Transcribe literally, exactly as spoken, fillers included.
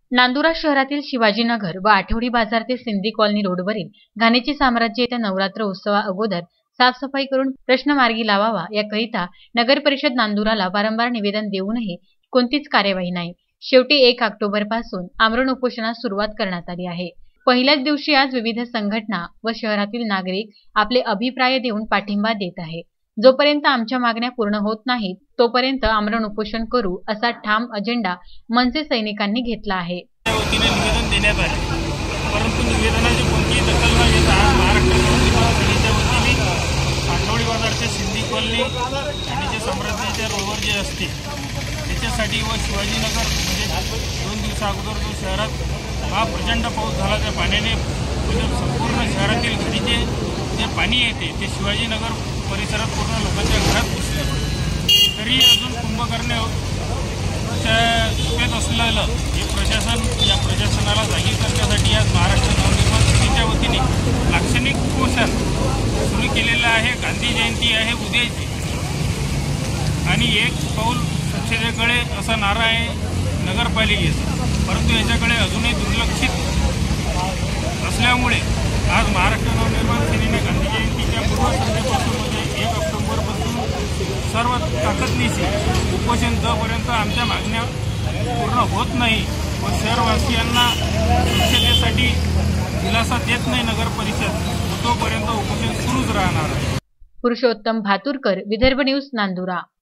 नांदुरा शहरातील शिवाजीनगर व आठवडी बाजार ते सिंधी कॉलनी रोडवरील घाणीचे साम्राज्य येत्या नवरात्र उत्सवा अगोदर साफसफाई करून प्रश्न मार्गी लावावा याकरिता नगर परिषद नांदुराला वारंवार निवेदन देऊनही कोणतीच कार्यवाही नाही। शेवटी एक ऑक्टोबर पासून आमरण उपोषणास सुरुवात करण्यात आली आहे। पहिल्याच दिवशी आज विविध संघटना व शहरातील नागरिक आपले अभिप्राय देऊन पाठिंबा देत आहे। जोपर्यंत आमच्या मागण्या पूर्ण होत नाहीत तोपर्यंत आमरण उपोषण करू असा ठाम अजेंडा मनसे सैनिकांनी घेतला आहे। वतीने निवेदन देण्यात आले, परंतु निवेदनाची कोणतीही दखल न घेता महाराष्ट्र समितीच्या वतीने आठवडी बाजारच्या सिंधी कॉलनी आणि जे साम्राज्याच्या रोडवर जे असते त्याच्यासाठी व शिवाजीनगर म्हणजे दोन दिवसा अगोदर जो शहरात हा प्रचंड पाऊस झाला त्या पाण्याने म्हणजे संपूर्ण शहरातील घडीचे जे पाणी येते ते शिवाजीनगर परिसरात पूर्ण लोकांच्या घरात घुसले, तरी अजून कुंभकर्णाच्या सुपेत असलेलं हे प्रशासन या प्रशासनाला जागी करण्यासाठी आज महाराष्ट्र नवनिर्माण सेनेच्या वतीने लाक्षणिक उपोषण सुरू केलेलं आहे। गांधी जयंती आहे उद्याची आणि एक पाऊल स्वच्छतेकडे असा नारा आहे नगरपालिकेचा, परंतु याच्याकडे अजूनही दुर्लक्षित असल्यामुळे आज महाराष्ट्र नवनिर्माण सेनेने गांधी जयंतीच्या पूर्वसंध्येपासून म्हणजे एक ऑक्टोबरपासून सर्व ताकदनिशी उपोषण जोपर्यंत आमच्या मागण्या पूर्ण होत नाही व शहरवासियांना स्वच्छतेसाठी दिलासा देत नाही नगर परिषद तोपर्यंत उपोषण सुरूच राहणार आहे। पुरुषोत्तम भातुरकर, विदर्भ न्यूज, नांदुरा।